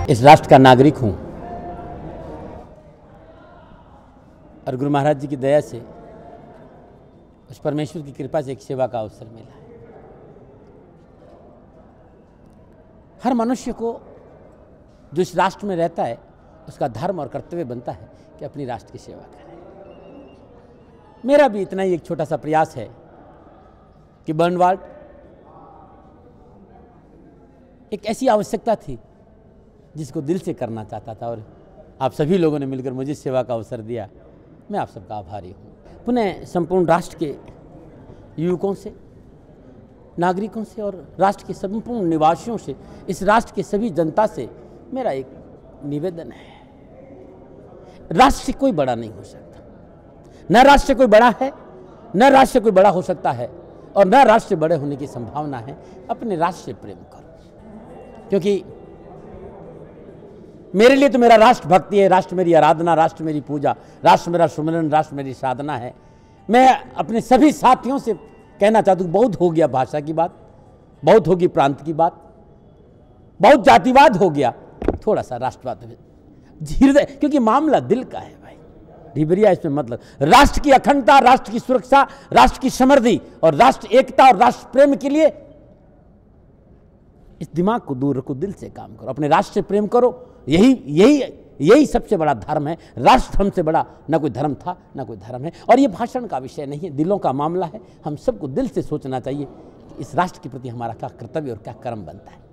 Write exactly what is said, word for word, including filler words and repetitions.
इस राष्ट्र का नागरिक हूं और गुरु महाराज जी की दया से, उस परमेश्वर की कृपा से एक सेवा का अवसर मिला है। हर मनुष्य को जो इस राष्ट्र में रहता है उसका धर्म और कर्तव्य बनता है कि अपनी राष्ट्र की सेवा करे। मेरा भी इतना ही एक छोटा सा प्रयास है कि बर्नवाल्ड एक ऐसी आवश्यकता थी जिसको दिल से करना चाहता था और आप सभी लोगों ने मिलकर मुझे सेवा का अवसर दिया। मैं आप सबका आभारी हूँ। पुनः संपूर्ण राष्ट्र के युवकों से, नागरिकों से और राष्ट्र के संपूर्ण निवासियों से, इस राष्ट्र के सभी जनता से मेरा एक निवेदन है, राष्ट्र से कोई बड़ा नहीं हो सकता। न राष्ट्र से कोई बड़ा है, न राष्ट्र से कोई बड़ा हो सकता है और न राष्ट्र से बड़े होने की संभावना है। अपने राष्ट्र से प्रेम करो, क्योंकि मेरे लिए तो मेरा राष्ट्र भक्ति है, राष्ट्र मेरी आराधना, राष्ट्र मेरी पूजा, राष्ट्र मेरा सुमिरन, राष्ट्र मेरी साधना है। मैं अपने सभी साथियों से कहना चाहता हूँ, बहुत हो गया भाषा की बात, बहुत होगी प्रांत की बात, बहुत जातिवाद हो गया, थोड़ा सा राष्ट्रवाद धीरे, क्योंकि मामला दिल का है भाई। ढिबरिया इसमें मतलब राष्ट्र की अखंडता, राष्ट्र की सुरक्षा, राष्ट्र की समृद्धि और राष्ट्र एकता और राष्ट्र प्रेम के लिए इस दिमाग को दूर रखो, दिल से काम करो, अपने राष्ट्र से प्रेम करो। यही यही यही सबसे बड़ा धर्म है। राष्ट्र धर्म से बड़ा न कोई धर्म था, न कोई धर्म है। और ये भाषण का विषय नहीं है, दिलों का मामला है। हम सबको दिल से सोचना चाहिए कि इस राष्ट्र के प्रति हमारा क्या कर्तव्य और क्या कर्म बनता है।